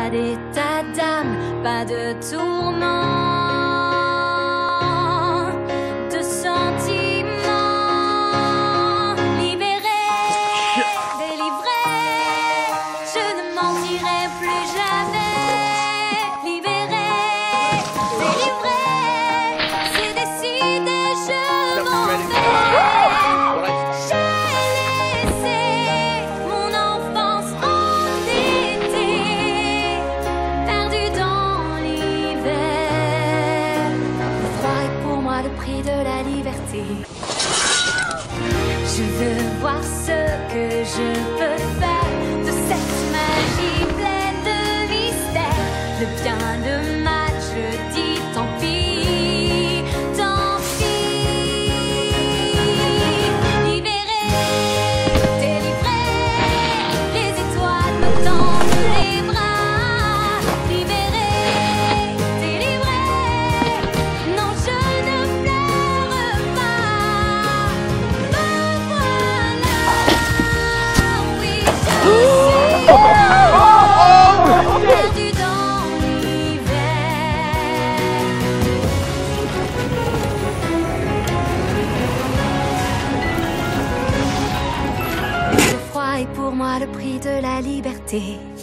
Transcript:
pas d'état d'âme, pas de tourment, de sentiments. Libéré, délivré, je ne mentirai plus jamais. Libéré, délivré, c'est décidé, je m'en vais. Je veux voir ce que je peux faire de cette magie pleine de mystère. Le bien, le mal, je dis tant pis, tant pis. Libéré, délivré, les étoiles me tendent les bras. Libéré, délivré, non je ne pleure pas. Perdu dans l'hiver. Le froid est pour moi le prix de la liberté.